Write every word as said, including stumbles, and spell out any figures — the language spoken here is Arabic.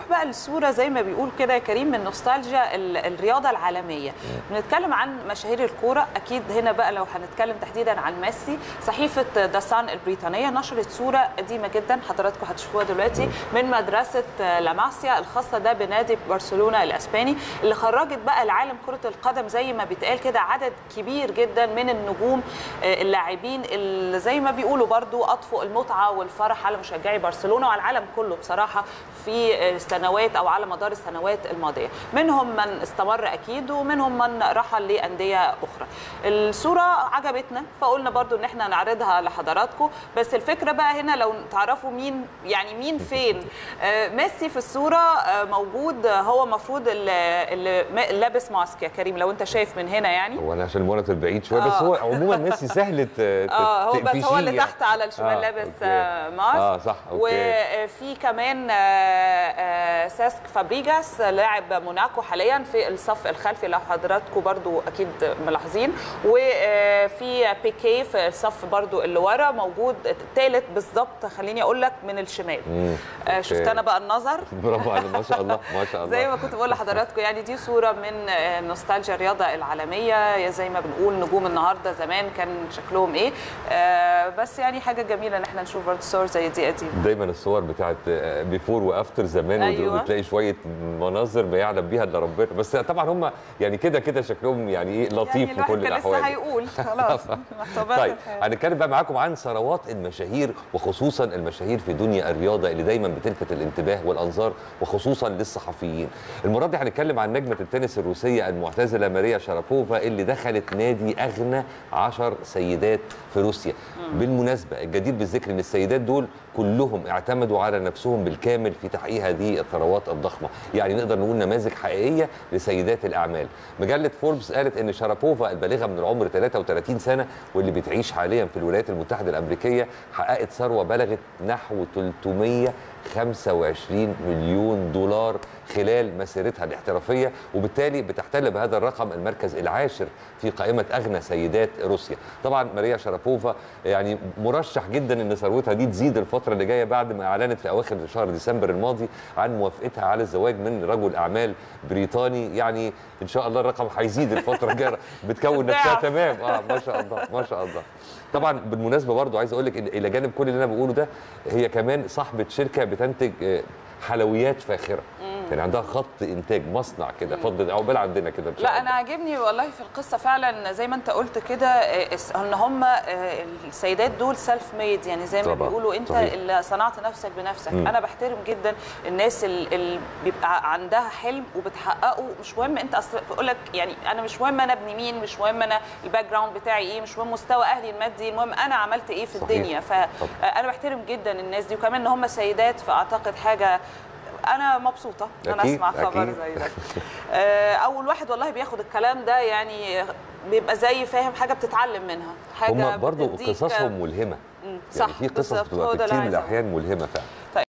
بقى للصوره زي ما بيقول كده يا كريم من نوستالجيا الرياضه العالميه. بنتكلم عن مشاهير الكوره، اكيد هنا بقى لو هنتكلم تحديدا عن ميسي، صحيفه ذا سان البريطانيه نشرت صوره قديمه جدا حضراتكم هتشوفوها دلوقتي من مدرسه لاماسيا الخاصه ده بنادي برشلونه الاسباني، اللي خرجت بقى لعالم كره القدم زي ما بيتقال كده عدد كبير جدا من النجوم اللاعبين اللي زي ما بيقولوا برضو اطفوا المتعه والفرح على مشجعي برشلونه وعلى العالم كله بصراحه في السنوات او على مدار السنوات الماضيه، منهم من استمر اكيد ومنهم من رحل لانديه اخرى. الصوره عجبتنا فقلنا برضو ان احنا نعرضها لحضراتكم، بس الفكره بقى هنا لو تعرفوا مين يعني مين فين. ميسي في الصوره موجود، هو المفروض اللي لابس ماسك يا كريم لو انت شايف من هنا، يعني هو انا عشان المونيتور بعيد شويه، بس هو عموما ميسي سهل اه هو بس هو اللي تحت على الشمال آه لابس أوكي. ماسك اه صح أوكي. وفي كمان ساسك فابريجاس لاعب موناكو حاليا في الصف الخلفي لو حضراتكم برضو اكيد ملاحظين، وفي بيكي في الصف برضو اللي ورا موجود الثالث بالظبط، خليني اقول لك من الشمال. آه شفت انا بقى النظر برافو عليك ما شاء الله ما شاء الله. زي ما كنت بقول لحضراتكم يعني دي صوره من نوستالجيا الرياضه العالميه، زي ما بنقول نجوم النهارده زمان كان شكلهم ايه. آه بس يعني حاجه جميله ان احنا نشوف برضه صور زي دي قديم. دايما الصور بتاعت بيفور وافتر زمان أيوة. وتلاقي شويه مناظر ما يعلم بيها الا ربنا، بس طبعا هم يعني كده كده شكلهم يعني ايه لطيف يعني في كل الاحوال. لسه هيقول خلاص. طيب هنتكلم بقى معاكم عن ثروات المشاهير وخصوصا المشاهير في دنيا الرياضه اللي دايما بتلفت الانتباه والانظار وخصوصا للصحفيين. المره دي هنتكلم عن نجمه التنس الروسيه المعتزله ماريا شارابوفا اللي دخلت نادي اغنى عشر سيدات في روسيا. مم. بالمناسبه الجدير بالذكر ان السيدات دول كلهم اعتمدوا على نفسهم بالكامل في تحقيق هذه الثروات الضخمه، يعني نقدر نقول نماذج حقيقيه لسيدات الاعمال. مجله فوربس قالت ان شارابوفا البالغه من العمر ثلاثة وثلاثين سنه واللي بتعيش حاليا في الولايات المتحده الامريكيه حققت ثروه بلغت نحو ثلاثمائة وخمسة وعشرين مليون دولار خلال مسيرتها الاحترافيه، وبالتالي بتحتل بهذا الرقم المركز العاشر في قائمه اغنى سيدات روسيا. طبعا ماريا شارابوفا يعني مرشح جدا ان ثروتها دي تزيد الفتره اللي جايه بعد ما اعلنت في اواخر شهر ديسمبر الماضي عن موافقتها على الزواج من رجل اعمال بريطاني، يعني ان شاء الله الرقم هيزيد الفتره الجايه، بتكون نفسها تمام. اه ما شاء الله ما شاء الله. طبعا بالمناسبه برضو عايز اقول لك الى جانب كل اللي انا بقوله ده هي كمان صاحبه شركه بتنتج حلويات فاخره، يعني عندها خط انتاج مصنع كده فضل عقبال عندنا كده. لا انا عاجبني والله في القصه فعلا زي ما انت قلت كده ان هم السيدات دول سيلف ميد، يعني زي ما بيقولوا انت صحيح. اللي صنعت نفسك بنفسك. مم. انا بحترم جدا الناس اللي بيبقى عندها حلم وبتحققه، مش مهم انت اصلا بقول لك يعني انا مش مهم انا ابن مين، مش مهم انا الباك جراوند بتاعي ايه، مش مهم مستوى اهلي المادي، المهم انا عملت ايه في صحيح. الدنيا. فانا بحترم جدا الناس دي، وكمان ان هم سيدات فاعتقد حاجه انا مبسوطه ان انا اسمع خبر زي ده. اول واحد والله بياخد الكلام ده يعني بيبقى زي فاهم حاجه بتتعلم منها، حاجه هم برضو قصصهم ملهمه. صح يعني في قصص بتبقى في كتير من الاحيان ملهمه فعلا.